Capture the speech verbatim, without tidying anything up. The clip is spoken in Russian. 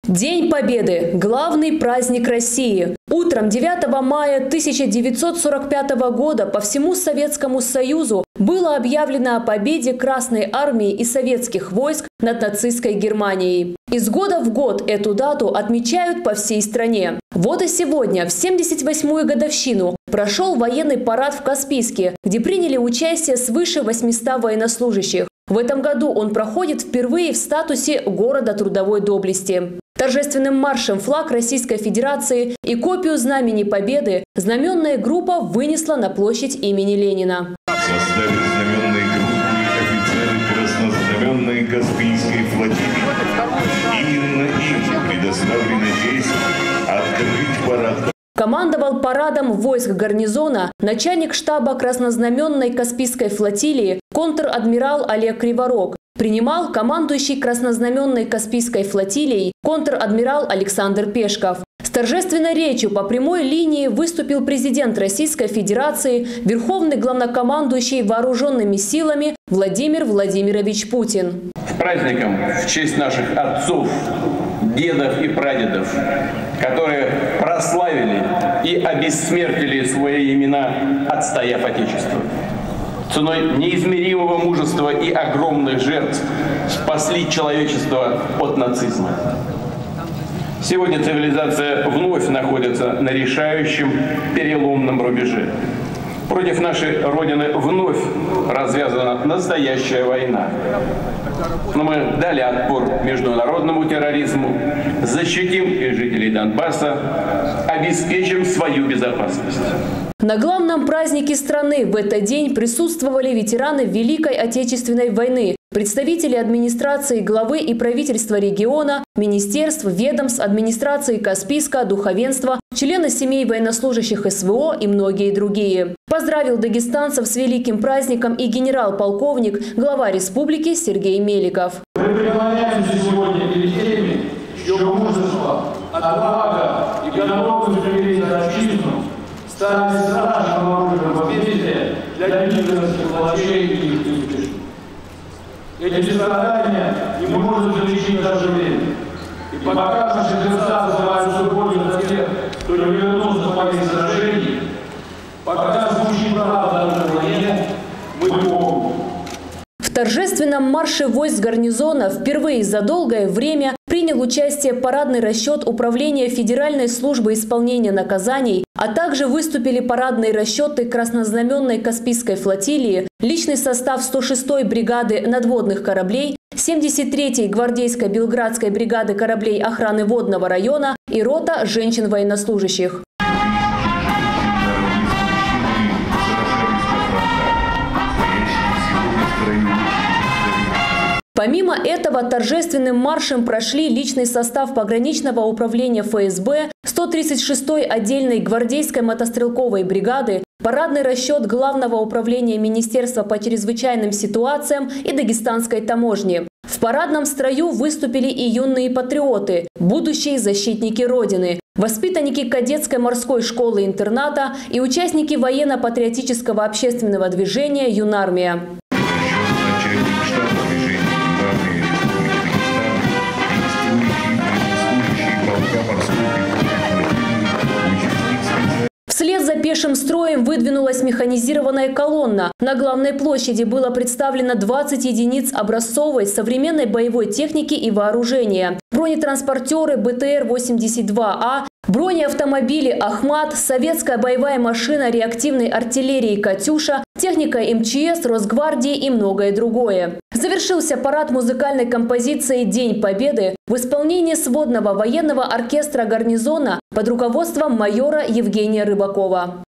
День Победы – главный праздник России. Утром девятого мая тысяча девятьсот сорок пятого года по всему Советскому Союзу было объявлено о победе Красной Армии и советских войск над нацистской Германией. Из года в год эту дату отмечают по всей стране. Вот и сегодня, в семьдесят восьмую годовщину, прошел военный парад в Каспийске, где приняли участие свыше восьмисот военнослужащих. В этом году он проходит впервые в статусе города трудовой доблести. Торжественным маршем флаг Российской Федерации и копию Знамени Победы знаменная группа вынесла на площадь имени Ленина. В составе знаменной группы офицеры краснознаменной Каспийской флотилии. Именно им предоставлена честь открыть парад. Командовал парадом войск гарнизона начальник штаба краснознаменной Каспийской флотилии контр-адмирал Олег Криворог. Принимал командующий краснознаменной Каспийской флотилией контр-адмирал Александр Пешков. С торжественной речью по прямой линии выступил президент Российской Федерации, верховный главнокомандующий вооруженными силами Владимир Владимирович Путин. С праздником в честь наших отцов, дедов и прадедов, которые прославили и обессмертили свои имена, отстояв Отечество. Ценой неизмеримого мужества и огромных жертв спасли человечество от нацизма. Сегодня цивилизация вновь находится на решающем переломном рубеже. Против нашей Родины вновь развязана настоящая война. Но мы дали отпор международному терроризму, защитим и жителей Донбасса, обеспечим свою безопасность. На главном празднике страны в этот день присутствовали ветераны Великой Отечественной войны, представители администрации главы и правительства региона, министерств, ведомств, администрации Каспийска, духовенства, члены семей военнослужащих СВО и многие другие. Поздравил дагестанцев с великим праздником и генерал-полковник, глава республики Сергей Меликов. Мы преклоняемся сегодня перед теми, чье мужество, отвага и готовность умереть за отчизну стали страшным оружием победителя для гитлеровских палачей и их неуспешных. Эти страдания не может залечить даже время. И пока наши сердца называются болью за тех, кто не вернулся с полей сражений, пока звучит правда на войне, мы помним. В торжественном марше войск гарнизона впервые за долгое время принял участие парадный расчет Управления Федеральной службы исполнения наказаний, а также выступили парадные расчеты краснознаменной Каспийской флотилии, личный состав сто шестой бригады надводных кораблей, семьдесят третьей гвардейской Белградской бригады кораблей охраны водного района и рота женщин-военнослужащих. Помимо этого, торжественным маршем прошли личный состав пограничного управления ФСБ, сто тридцать шестой отдельной гвардейской мотострелковой бригады, парадный расчет Главного управления Министерства по чрезвычайным ситуациям и Дагестанской таможни. В парадном строю выступили и юные патриоты, будущие защитники Родины, воспитанники кадетской морской школы-интерната и участники военно-патриотического общественного движения «Юнармия». Вслед за пешим строем выдвинулась механизированная колонна. На главной площади было представлено двадцать единиц образцовой современной боевой техники и вооружения. Бронетранспортеры Бэ Тэ Эр восемьдесят два А, бронеавтомобили «Ахмат», советская боевая машина реактивной артиллерии «Катюша», техника Эм Че Эс, Росгвардии и многое другое. Завершился парад музыкальной композицией «День Победы» в исполнении сводного военного оркестра гарнизона под руководством майора Евгения Рыбакова.